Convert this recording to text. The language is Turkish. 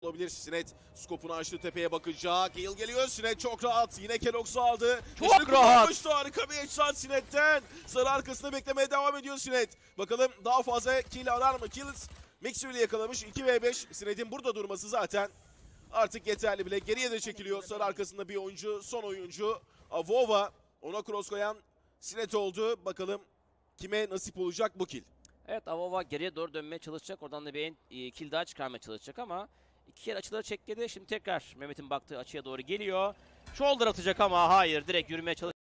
olabilir. Sinet skopunu açtı, tepeye bakacak. Gale geliyor. Sinet çok rahat. Yine Kelox'u aldı. Çok rahat. Harika bir headshot Sinet'ten. Sarı arkasında beklemeye devam ediyor Sinet. Bakalım daha fazla kill arar mı? Kills Mixwell'i yakalamış. 2v5. Sinet'in burada durması zaten artık yeterli bile. Geriye de çekiliyor. Sarı arkasında bir oyuncu. Son oyuncu Avova. Ona cross koyan Sinet oldu. Bakalım kime nasip olacak bu kill. Evet, Avova geriye doğru dönmeye çalışacak. Oradan da bir kill daha çıkarmaya çalışacak ama iki kere açıları çekledi. Şimdi tekrar Mehmet'in baktığı açıya doğru geliyor. Shoulder atacak ama hayır, direkt yürümeye çalışacak.